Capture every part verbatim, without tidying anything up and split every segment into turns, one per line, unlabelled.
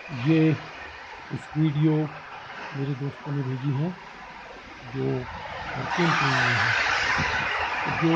ये कुछ वीडियो मेरे दोस्तों ने भेजी हैं जो मर्चेंट नेवी में हैं, जो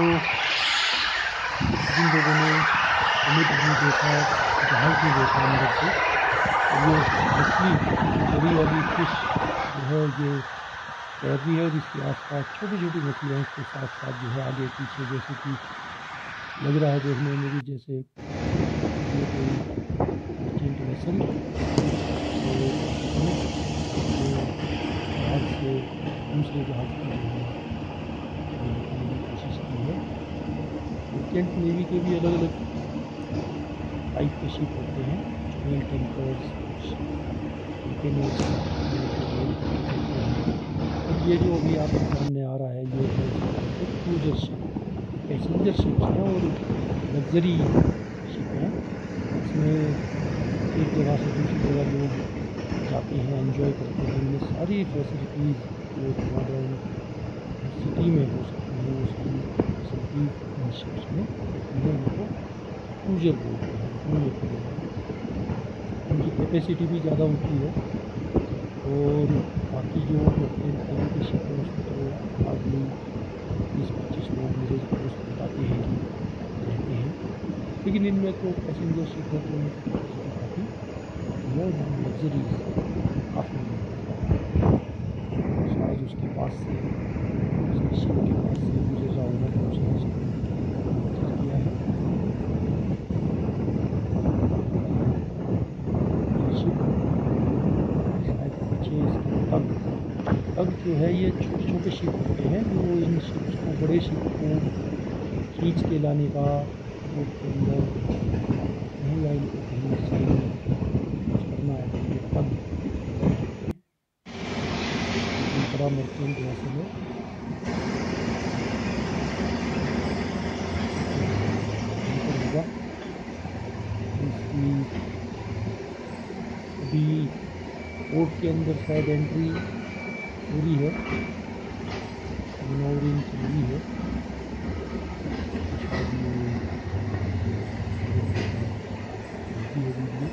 जिन लोगों ने समुद्र में देखा, जहाज़ में देखा अंदर से, और ये मछली जो बड़ी वाली फिश जो है ये तैर रही है और इसके आसपास छोटी-छोटी मछलियाँ इसके साथ-साथ जो है आगे पीछे, जैसे कि लग रहा है देखने में भी जैसे ये कोई मर्चेंट वेसल जो इसमें जो जहाज़ से दूसरे जहाज़ को जो है ये रोकने की कोशिश की है। मर्चेंट नेवी के भी अलग-अलग टाइप के शिप होते हैं, कुछ ऑयल टैंकर्स, कुछ कंटेनर्स लेके लोड करके चलते हैं। और ये जो अभी आपके सामने आ रहा है ये है इसको कहते हैं क्रूज़र शिप। ये पैसेंजर शिप्स हैं और लग्ज़री शिप हैं। इसमें एक जगह से दूसरी जगह लोग जाते हैं, एन्जॉय करते हैं। इनमें सारी फैसिलिटीज़ जो एक मॉडर्न सिटी में हो सकती हैं वो सारी फैसिलिटीज़ इन शिप्स में होती हैं। इनको क्रूज़र बोलते हैं, घूमने के लिए। इनकी कैपेसिटी भी ज़्यादा होती है और बाकी जो मर्चेंट नेवी की शिप है उसमें तो हार्डली बीस पच्चीस लोग मेरे दोस्त बताते हैं कि रहते हैं। लेकिन इनमें तो पैसेंजर शिप है तो इनकी कैपेसिटी काफ़ी होती है और लग्ज़रीज़ काफ़ी होती है। तो शायद उसके पास से उसकी शिप के पास से गुज़र रहा होगा तो उसने इसको कैप्चर किया है। ये शिप शायद पीछे इसके टग टग जो है ये छोटे-छोटे शिप होते हैं जो इन शिप्स को, बड़े शिप को खींच के लाने का पोर्ट के अंदर करते हैं या इनको कहीं साइड में कुछ करना है तो ये टग टग होते हैं। ये कोई बड़ा मर्चेंट वेसल है। ये टैंकर होगा। इसकी अभी पोर्ट के अंदर शायद एंट्री हो रही है, मैनोवरिंग चल रही है। इसकी शायद ये मेरे दोस्त ने भेजी है वीडियो।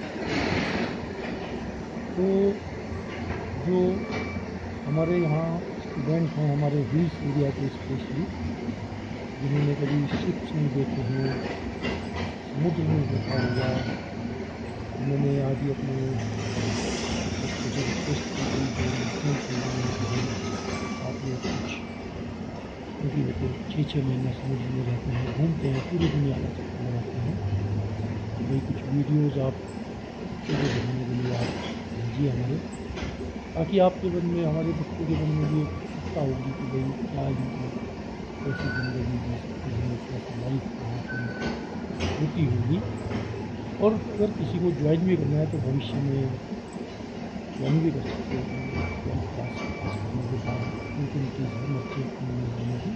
तो जो हमारे यहाँ स्टूडेंट हैं, हमारे हिल्स एरिया के स्पेशली, जिन्होंने कभी शिप्स नहीं देखे हैं, समुद्र नहीं देखा होगा, उन्होंने आज ही अपने दोस्तों से रिक्वेस्ट की गई जो मर्चेंट नेवी में हैं, आप लोग कुछ, क्योंकि वो तो छः छः महीना समुद्र में रहते हैं, घूमते हैं, पूरी दुनिया का चक्कर लगाते हैं, कि भाई कुछ वीडियोज़ आप बच्चों को दिखाने के लिए आप भेजिए हमारे, ताकि आपके मन में, हमारे बच्चों के मन में भी एक उत्सुकता होगी कि भाई क्या इनकी कैसी ज़िंदगी जी सकते हैं, कैसी लाइफ वहाँ पे होती होगी। और अगर किसी को ज्वाइन भी करना है तो भविष्य में ज्वाइन भी कर सकते हैं अपनी ट्वेल्थ क्लास पास करने के बाद अपॉर्चुनिटीज़ है मर्चेंट नेवी में जाने की।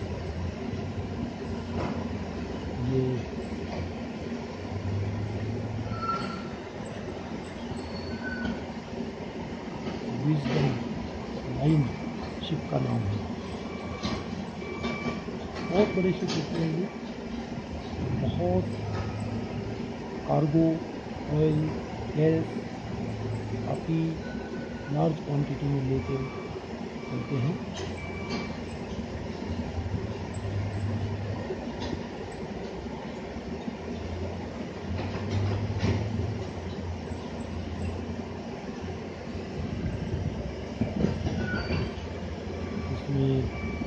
ये विज़डम नाइन शिप का नाम है। बहुत बड़े शिप होते हैं ये, बहुत कार्गो, ऑयल, गैस काफ़ी लार्ज क्वांटिटी में लेके चलते हैं। इसमें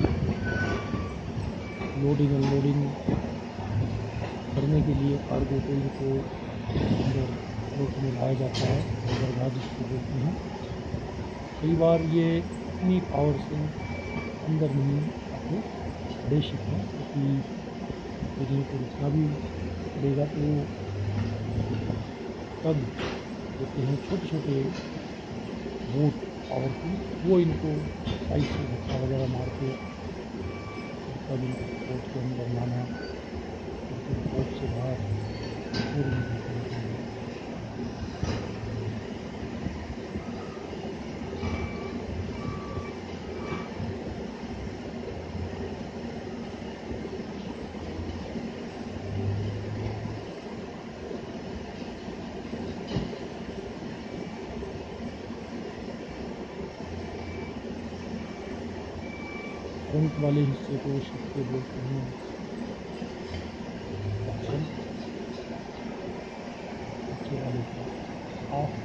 लोडिंग अनलोडिंग करने के लिए कार्गो को इनको अंदर पोर्ट में लाया जाता है, बंदरगाह जिसको बोलते हैं। कई बार ये इतनी पावर से अंदर नहीं आते, बड़े शिप हैं, क्योंकि फिर इनको रुकना भी पड़ेगा। तो टग होते हैं छोटे-छोटे बोट पावरफुल, वो इनको साइड से धक्का वगैरह मार के और तब इनको पोर्ट के अंदर लाना और फिर पोर्ट से बाहर लोडिंग करके निकलना। फ्रंट वाले हिस्से को शिप के बोलते हैं एक्शन, पीछे वाले को ऑफ।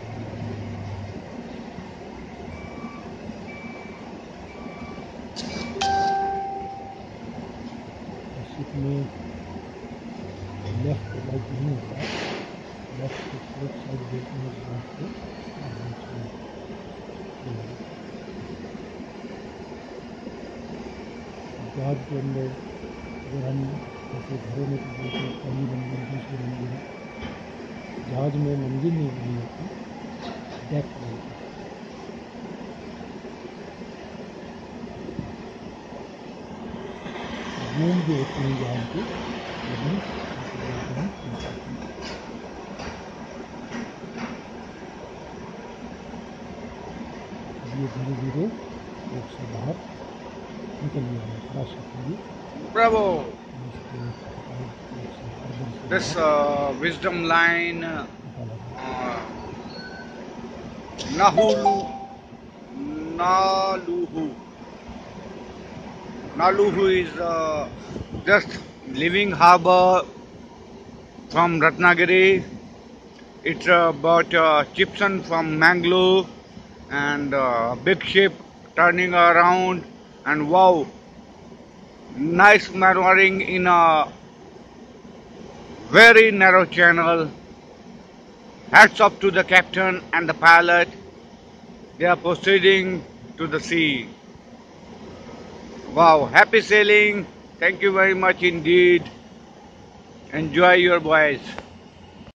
शिप में लेफ्ट राइट नहीं होता है, लेफ्ट से फोर्थ साइड देते हैं फ्रंट को और राइट साइड। जहाज के अंदर अगर हम जैसे घरों में तो बोलते हैं पहली मंजिल दूसरी मंजिल, जहाज में मंजिल नहीं बनी होती, डेक बोलते हैं। रूम जो होते हैं जहाज के वो बोलते हैं। ये धीरे धीरे एक से बाहर निकल गया है ship.
Bravo! This uh, wisdom line, uh, Nahulu, Naluhu. Naluhu is uh, just leaving harbor from Ratnagiri. It's about uh, Chipson from Mangalore, and uh, big ship turning around, and wow, nice maneuvering in a very narrow channel. Hats off to the captain and the pilot. They are proceeding to the sea. Wow, happy sailing. Thank you very much indeed. Enjoy your voyage.